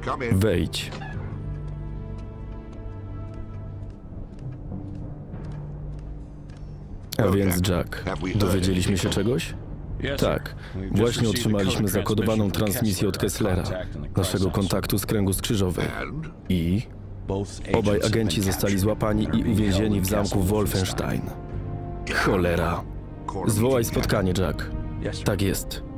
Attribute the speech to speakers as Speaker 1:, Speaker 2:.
Speaker 1: Wejdź. A więc, Jack, dowiedzieliśmy się czegoś? Tak, właśnie otrzymaliśmy zakodowaną transmisję od Kesslera, naszego kontaktu z Kręgu Skrzyżowych. I obaj agenci zostali złapani i uwięzieni w zamku Wolfenstein. Cholera. Zwołaj spotkanie, Jack. Tak jest.